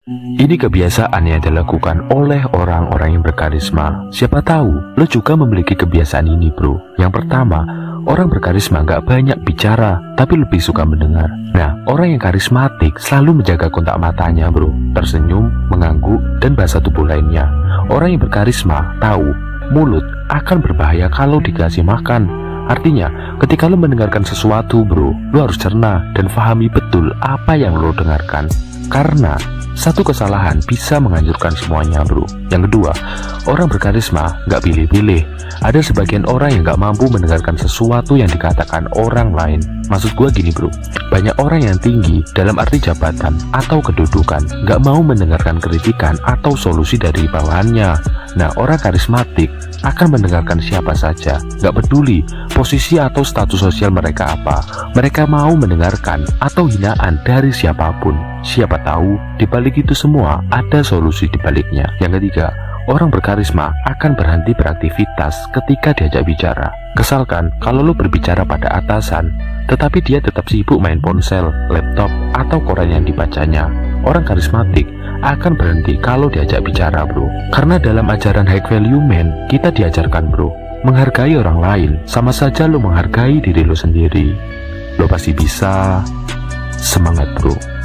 Ini kebiasaan yang dilakukan oleh orang-orang yang berkarisma. Siapa tahu lo juga memiliki kebiasaan ini, bro. Yang pertama, orang berkarisma nggak banyak bicara, tapi lebih suka mendengar. Nah, orang yang karismatik selalu menjaga kontak matanya, bro. Tersenyum, mengangguk, dan bahasa tubuh lainnya. Orang yang berkarisma tahu mulut akan berbahaya kalau dikasih makan. Artinya, ketika lo mendengarkan sesuatu, bro, lo harus cerna dan pahami betul apa yang lo dengarkan. Karena satu kesalahan bisa menghancurkan semuanya, bro. Yang kedua, orang berkarisma nggak pilih-pilih. Ada sebagian orang yang nggak mampu mendengarkan sesuatu yang dikatakan orang lain. Maksud gue gini, bro. Banyak orang yang tinggi dalam arti jabatan atau kedudukan nggak mau mendengarkan kritikan atau solusi dari bawahannya. Nah, orang karismatik akan mendengarkan siapa saja, nggak peduli posisi atau status sosial mereka apa. Mereka mau mendengarkan atau hinaan dari siapapun. Siapa tahu di balik itu semua ada solusi di baliknya. Yang ketiga, orang berkarisma akan berhenti beraktivitas ketika diajak bicara. Kesalkan kalau lo berbicara pada atasan, tetapi dia tetap sibuk main ponsel, laptop, atau koran yang dibacanya. Orang karismatik akan berhenti kalau diajak bicara, bro. Karena dalam ajaran high value man, kita diajarkan, bro, menghargai orang lain sama saja lo menghargai diri lo sendiri. Lo pasti bisa. Semangat, bro.